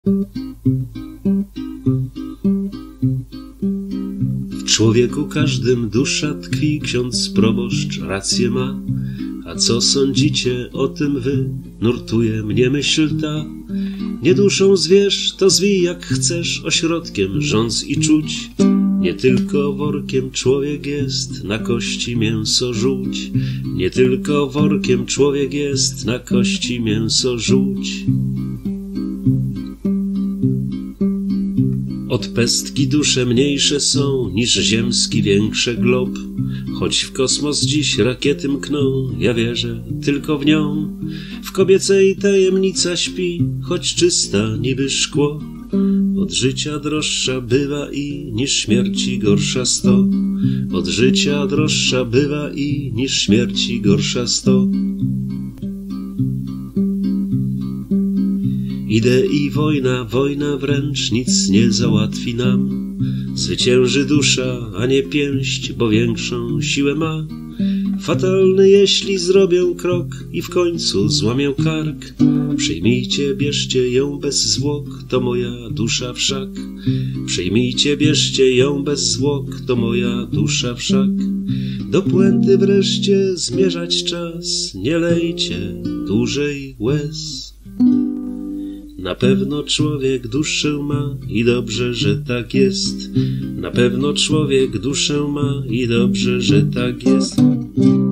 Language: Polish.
W człowieku każdym dusza tkwi, ksiądz proboszcz rację ma. A co sądzicie o tym wy? Nurtuje mnie myśl ta. Nie duszą zwierz, to zwij jak chcesz, ośrodkiem rządz i czuć. Nie tylko workiem człowiek jest, na kości mięso żółć. Nie tylko workiem człowiek jest, na kości mięso żółć. Od pestki dusze mniejsze są niż ziemski większy glob. Choć w kosmos dziś rakiety mkną, ja wierzę tylko w nią. W kobiecej tajemnica śpi, choć czysta niby szkło. Od życia droższa bywa i niż śmierci gorsza 100. Od życia droższa bywa i niż śmierci gorsza 100. Idę i wojna, wojna wręcz nic nie załatwi nam. Zwycięży dusza, a nie pięść, bo większą siłę ma. Fatalny jeśli zrobię krok i w końcu złamię kark. Przyjmijcie, bierzcie ją bez zwłok, to moja dusza wszak. Przyjmijcie, bierzcie ją bez zwłok, to moja dusza wszak. Do puenty wreszcie zmierzać czas, nie lejcie dłużej łez. Na pewno człowiek duszę ma i dobrze, że tak jest. Na pewno człowiek duszę ma i dobrze, że tak jest.